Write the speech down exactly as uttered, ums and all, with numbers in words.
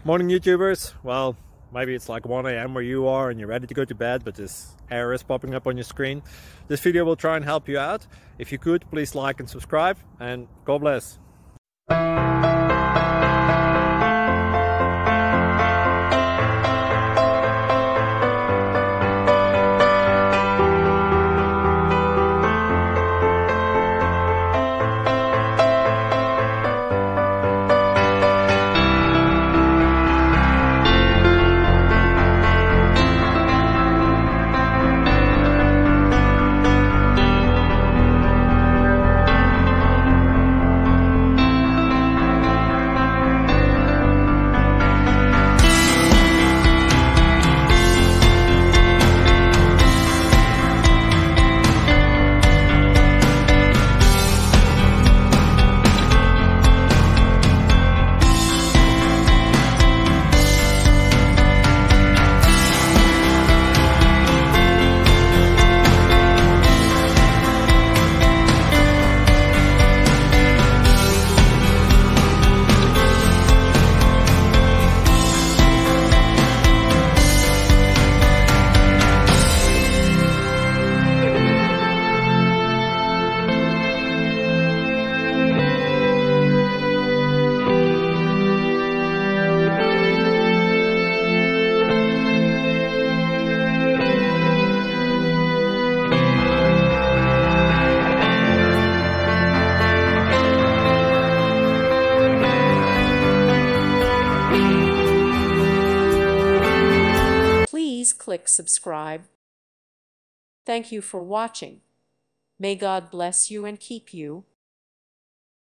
Morning YouTubers. Well, maybe it's like one A M where you are and you're ready to go to bed, but this error is popping up on your screen. This video will try and help you out. If you could, please like and subscribe, and God bless. Please click subscribe. Thank you for watching. May God bless you and keep you.